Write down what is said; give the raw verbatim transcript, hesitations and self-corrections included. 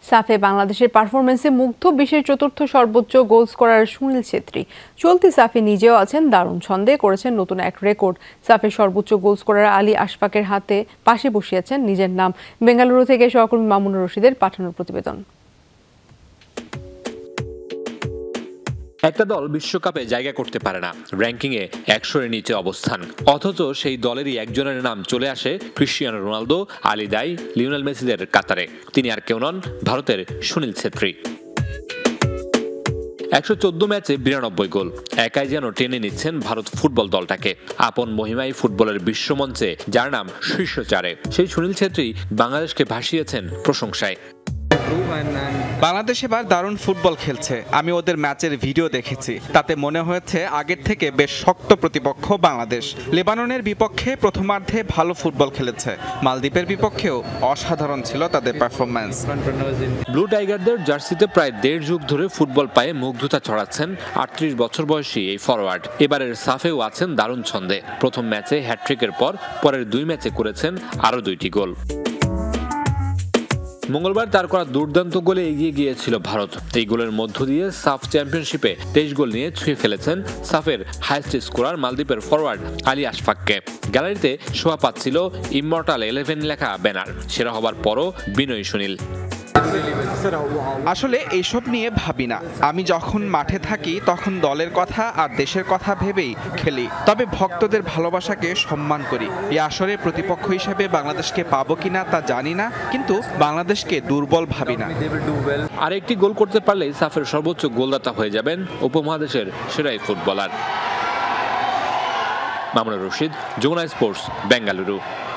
সাফে বাংলাদেশের পারফরমেন্সে মুগ্ধ বিশ্বের চতুর্থ সর্বোচ্চ গোল স্কোরার সুনীল ছেত্রী। চলতি সাফে নিজেও আছেন দারুণ ছন্দে, করেছেন নতুন এক রেকর্ড। সাফের সর্বোচ্চ গোল স্কোরার আলী আশফাকের হাতে পাশে বসিয়েছেন নিজের নাম। বেঙ্গালুরু থেকে সহকর্মী মামুনুর রশিদের পাঠানো প্রতিবেদন। একটা দল বিশ্বকাপে জায়গা করতে পারে না, র্যাঙ্কিংয়ে একশোর নিচে অবস্থান, অথচ সেই দলেরই একজনের নাম চলে আসে ক্রিশ্চিয়ানো রোনালদো, আলী দাই, লিওনেল মেসিদের কাতারে। তিনি আর কেউ নন, ভারতের সুনীল ছেত্রী। একশো চোদ্দ ম্যাচে বিরানব্বই গোল, একাই যেন টেনে নিচ্ছেন ভারত ফুটবল দলটাকে আপন মহিমায় ফুটবলের বিশ্বমঞ্চে, যার নাম শীর্ষ চারে। সেই সুনীল ছেত্রী বাংলাদেশকে ভাসিয়েছেন প্রশংসায়। বাংলাদেশ এবার দারুণ ফুটবল খেলছে। আমি ওদের ম্যাচের ভিডিও দেখেছি, তাতে মনে হয়েছে আগের থেকে বেশ শক্ত প্রতিপক্ষ বাংলাদেশ। লেবাননের বিপক্ষে প্রথমার্ধে ভালো ফুটবল খেলেছে, মালদ্বীপের বিপক্ষেও অসাধারণ ছিল তাদের পারফরম্যান্স। ব্লু টাইগারদের জার্সিতে প্রায় দেড় যুগ ধরে ফুটবল পায়ে মুগ্ধতা ছড়াচ্ছেন আটত্রিশ বছর বয়সী এই ফরওয়ার্ড। এবারের সাফেও আছেন দারুণ ছন্দে। প্রথম ম্যাচে হ্যাটট্রিকের পর পরের দুই ম্যাচে করেছেন আরও দুইটি গোল। মঙ্গলবার তার করা দুর্দান্ত গোলে এগিয়ে গিয়েছিল ভারত। এই গোলের মধ্য দিয়ে সাফ চ্যাম্পিয়নশিপে তেইশ গোল নিয়ে ছুঁয়ে ফেলেছেন সাফের হাইস্ট স্কোরার মালদ্বীপের ফরওয়ার্ড আলী আশফাককে। গ্যালারিতে শোভা পাচ্ছিল ইমমর্টাল ইলেভেন লেখা ব্যানার। সেরা হবার পরও বিনয়ী সুনীল। আসলে এইসব নিয়ে ভাবি না। আমি যখন মাঠে থাকি তখন দলের কথা আর দেশের কথা ভেবেই খেলি। তবে ভক্তদের ভালোবাসাকে সম্মান করি। এই আসরে প্রতিপক্ষ হিসেবে বাংলাদেশকে পাবো কিনা তা জানি না, কিন্তু বাংলাদেশকে দুর্বল ভাবি না। আরেকটি গোল করতে পারলেই সাফের সর্বোচ্চ গোলদাতা হয়ে যাবেন উপমহাদেশের সেরাই ফুটবলার। মামুনুর রশিদ, যমুনা স্পোর্টস, বেঙ্গালুরু।